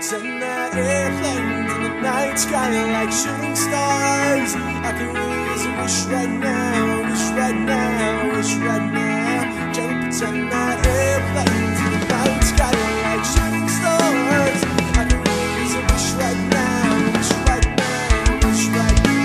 pretend that airplanes in the night sky are like shooting stars. I could really use a wish right now, wish right now, wish right now. Trying to pretend that airplanes in the night sky are like shooting stars. I could really use a wish right now, wish right now, wish right now.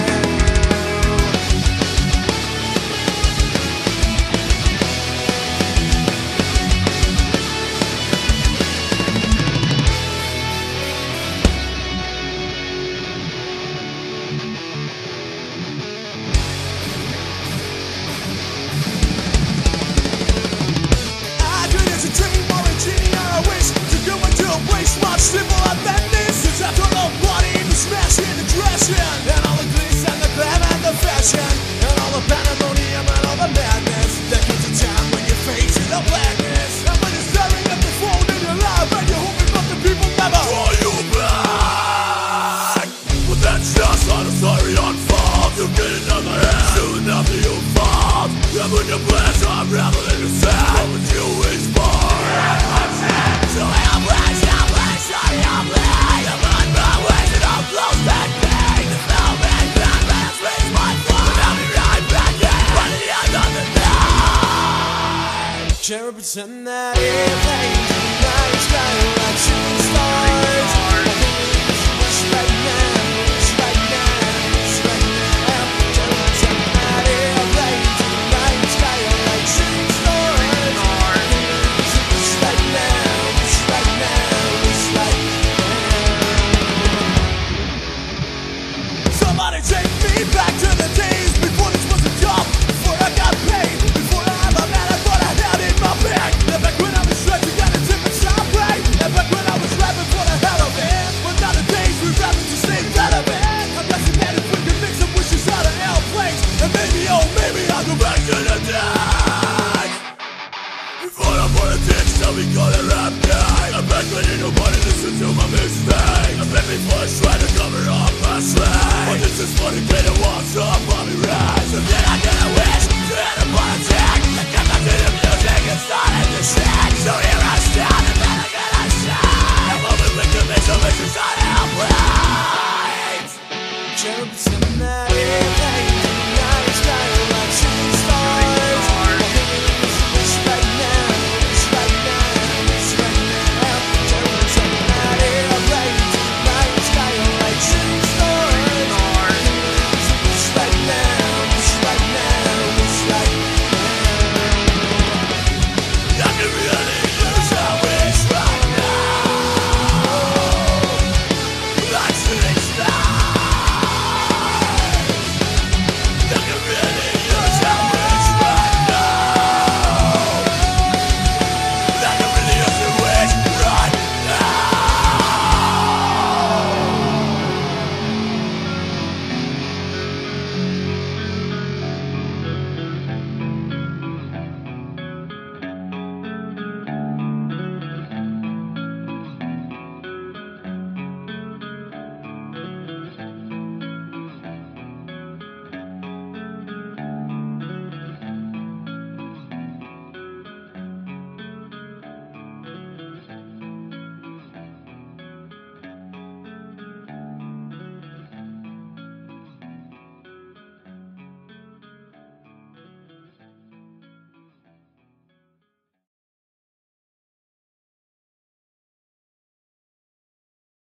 Much simpler than this. It's after all bloody, the smashing, the crashing, and all the glitz and the glam and the fashion, and all the pandemonium and all the madness. There comes a time when you're facing the blackness, and when you're staring at the phone in your life, and you're hoping that the people never call you back. But that's just not a story unfolds. You get another hand soon after you fall, and when your plans are unraveling yourself, what would you wish for? So I'm sorry, I'm late. I'm on my way to the close that thing. The snowman found last week's my fault. But I'll be right back in. What did you do the night? Can't pretend that airplanes in the night sky are like shooting stars. I can use a wish right now, wish right now, wish right now. Can't pretend that airplanes in the night sky are like shooting stars. I can use a wish right now, wish right now. Somebody take me back to the days before this was a job, before I got paid, before I had my man I thought I had in my bag. And back when I was stretching got a different style play, and back when I was rapping for the hell of it. But now the days we rapping to stay relevant. I'm designated with the mix of wishes out of airplanes, and maybe, oh maybe I'll go back to the day before the politics tell me call it rap guy. I'm back when nobody listened to my mistake. I'm back before I try to cover up my slave. But this is for the kid that wants up on me right.